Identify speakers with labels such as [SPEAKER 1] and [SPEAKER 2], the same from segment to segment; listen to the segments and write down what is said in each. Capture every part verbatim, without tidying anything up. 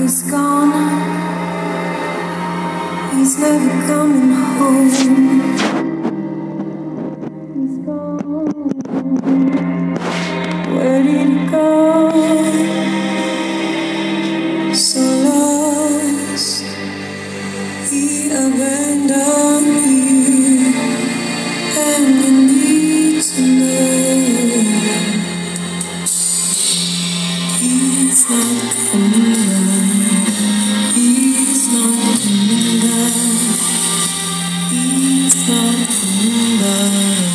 [SPEAKER 1] He's gone. He's never coming home. He's gone. Where did he go? So lost. He abandoned you, and you need to know he's not coming back. He's not coming back. He's not coming back.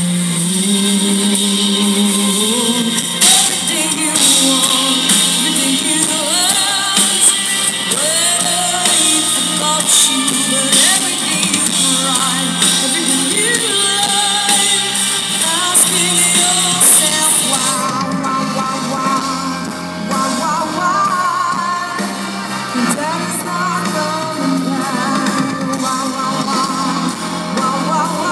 [SPEAKER 1] Everything you want, everything you lost, whether he forgot you, but everything you cried, everything you lied, asking yourself why, why, why, why, why, why, why? Daddy's not coming back. Why, why, why, why, why, why?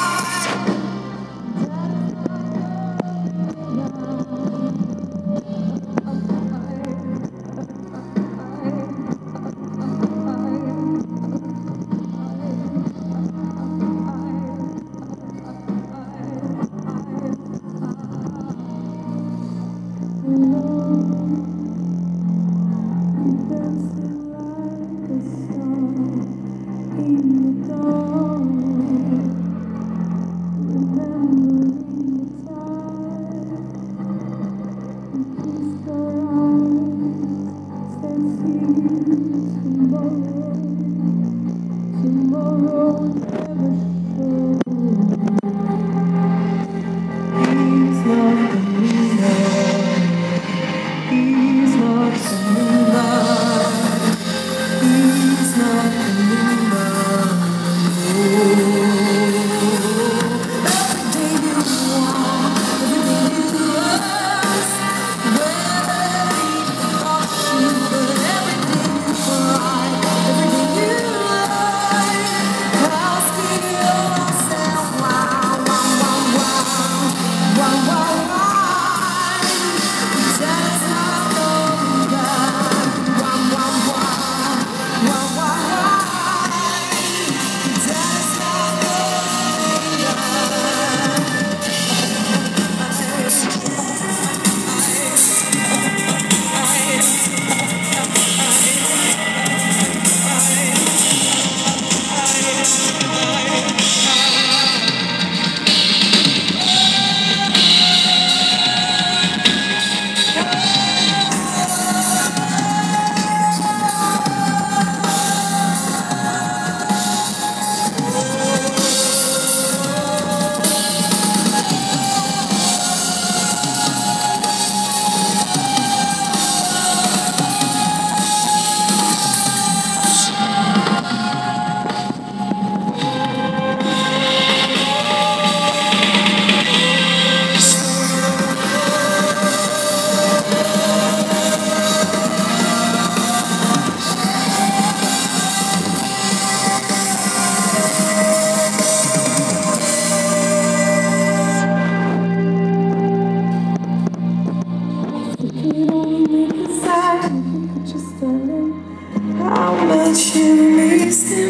[SPEAKER 1] How much you missed him,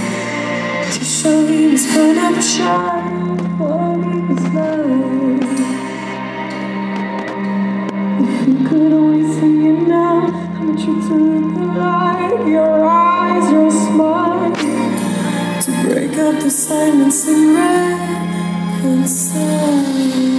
[SPEAKER 1] to show he was put up a shine before he was low. If you could only see it now, how much you took the light, your eyes, your smile, to break up the silence and reconcile.